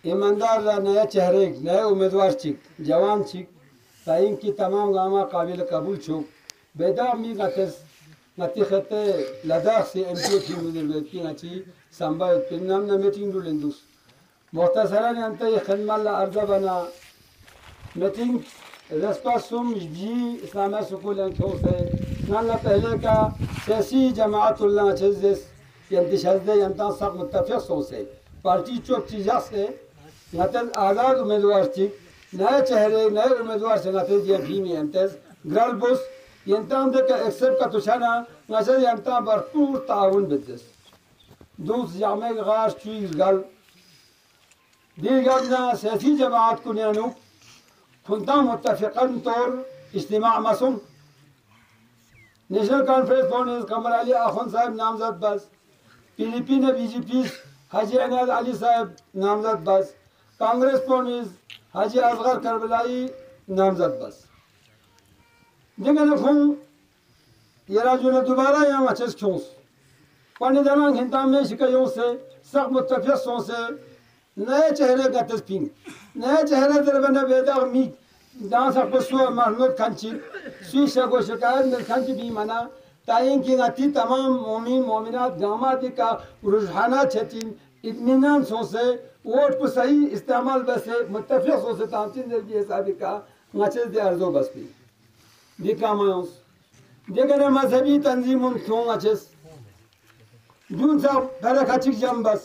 ایماندار را نیا چہرے نئے امیدوار چک جوان چک تائین کی تمام گاما قابل قبول چھوک بیدار می گتس نتی خطے لداخ سے ایم پی تھی مدر بیتی نچی سنبا پنام نمیٹنگ رو لندوس مختصرا انتا یہ خدمت اللہ عرضہ بنا میٹنگ رسپا سم جی اسلامیہ سکول انتو سے نالا پہلے کا سیاسی جماعت اللہ چیزیس ینتشہزدے ینتان ساق متفق سو سے پارٹی چوک چیزا سے نتن آزاد امیدوار چک نئے چہرے نئے امیدوار سے نتن جی بھیمی انتز گرال بوس ینتان دے کا ایکسپٹ کا تشانا نشد ینتان برپور تعاون بدس دوس جامع غار چوی گل دیگرنا سیاسی جماعت کو نیانو کنتا متفقاً طور اجتماع مسن نیشنل کانفرنس بونیز قمر علی آخون صاحب نامزد بس پی ڈی پی نے بی جی پی حاجی عنایت علی صاحب نامزد بس کانگریس بونیز حاجی اصغر کربلائی نامزد بس دیگر نکھوں یہ راجو نے دوبارہ یہاں مچس کیونس پانی دنان ہندام میں شکایوں سے سخت متفق سوں سے نئے چہرے گتس پینگ نئے چہرے دربنا بیداغ می دان سا قصو محمود کھنچی سوی شکو شکایت مل کھنچی بھی منا تائین کی نتی تمام مومن مومنات گاماتی کا رجحانات چھتین اطمینان سو سے ووٹ پر صحیح استعمال بسے متفق سو سے تانچین در کی حسابی کا نچز دے ارزو بس پی دی کامایونس دیگر مذہبی تنظیمون کیوں نچز جون سا پھرک اچھک جم بس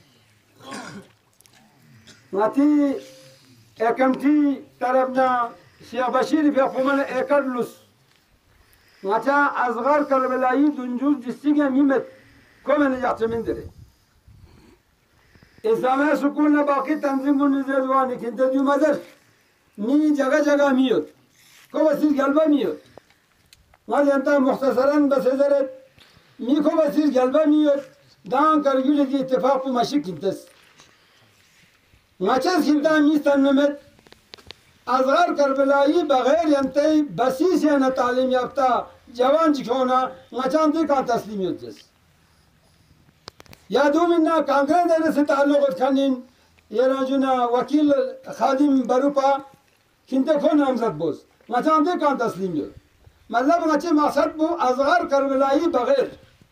ناتی ایکمٹی طرفنا شیخ بشیر فیقومن ایکر لس ناچا ازغار کربلائی دنجوز جسی گیا میمت کو میں نے جاچے من درے اسلامیہ سکول نے باقی تنظیمون نزیدوانی کنتے جو مدر می جگہ جگہ میوت کو بسیر گلبہ میوت نا جانتا مختصراً بسیزرت می کو بسیر گلبہ میوت دان کرگیلی کی اتفاق پو مشک کنتس ناچز کنتا میستان ممت ازغار کربلائی بغیر ینتی بسیس یانا تعلیم یافتہ جوان چکونا ناچان دی کان تسلیمیت جس یادو مننا کانگریس دینے سے تعلقات کھنین یہ راجونا وکیل خادم بروپا کنتے کو نامزد بوز ناچان دی کان تسلیمیت مطلب ناچے مقصد بو ازغار کربلائی بغیر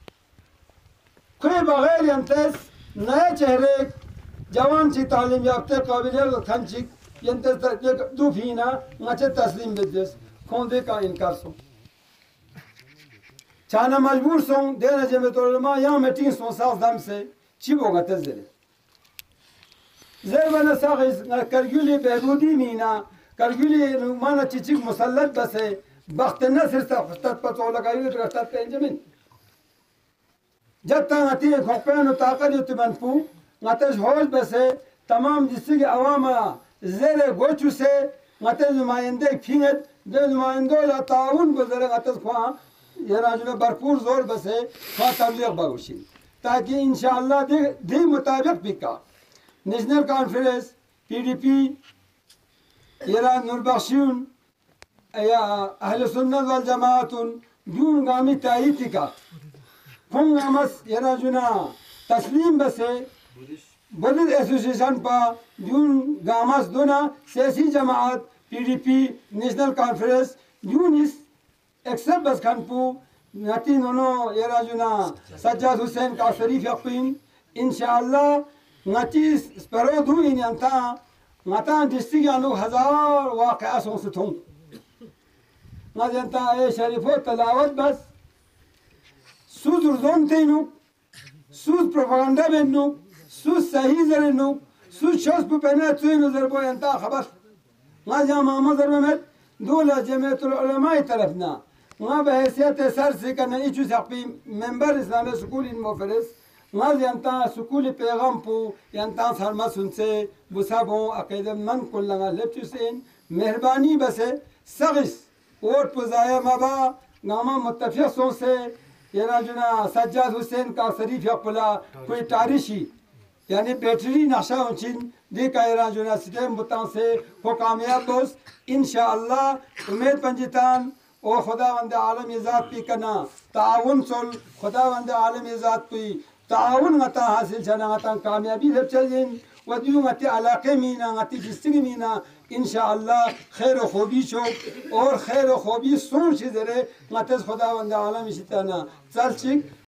کوئی بغیر ینتیس نئے چہرے جوان چی تعلیم یافتہ قابلیت کھنچک ینتیس دو فینا ناچے تسلیم بدیس کھوندے کا انکار سو چانا مجبور سوں دینا جمعیت علماء یہاں میٹنگ سوں ساخ دم سے چی بوگا تزدے زیر بنا ساخ کرگولی بہبودی مینا کرگولی مانا چیچک مسلط بسے بخت نصر ساخ پتو لگایوی درستت پہ انجمین جب تا نتی کھوپین و طاقت یو تمن پو نتش ہوش بسے تمام جسی کے عوام زیر گوچو سے نتش نمائندے پھینگت دے نمائندوں یا تعاون گزرے نتش خواہاں یہ راجونا برپور زور بسے خواہ تبلیغ باگوشین تاکہ انشاءاللہ دی مطابق بکا National Conference P D P یہ راج نوربخشیون یا اہل سنت والجماعتون دون گامی تائیتی کا کھنگ آمس یہ راجونا تسلیم بسے بدل ایسوسیشن پا دون گامس دونا سیاسی جماعت P D P National Conference دون اس ایکسپ بس کھن پو نتی نونو یہ راجونا سجاد حسین کا شریف یقین انشاءاللہ نتی سپرو دوین ینتا نتا ڈسٹرک یانو ہزار واقعہ سوں ستھوں نتی ینتا اے شریفو تلاوت بس سوز رزون تینو سوز پروپاگنڈا بینو سوز صحیح زرینو سوز شوز پو پہنے توینو زربو ینتا خبر نا جا ماما زرمت دولا جمعیت العلماء طرفنا نا بحیثیت سر سے کرنا ایچو ساقی ممبر اسلامی سکول ان مفرس نا ینتا سکول پیغام پو ینتا سرما سنسے بسابوں عقید من کن لگا لپچو سین مہربانی بسے سغس ووٹ پو ضائع مبا ناما متفق سو سے یہ راجونا سجاد حسین کا شریف یقلا کوئی تاریشی یعنی بیٹری نقشہ ہنچین دی کا یہ راجونا سٹیم بتان سے کو کامیاب دوست انشاءاللہ امید پنجتان او خدا وند عالم ذات پی کنا تعاون سل خدا وند عالم ذات پی تعاون غتا حاصل چنا غتا کامیابی لب چلیں و دیو غتی علاقے مینا غتی ڈسٹرکٹ مینا انشاءاللہ خیر و خوبی شو اور خیر و خوبی سون چیز رے غتز خداوند عالم شتانا چل چک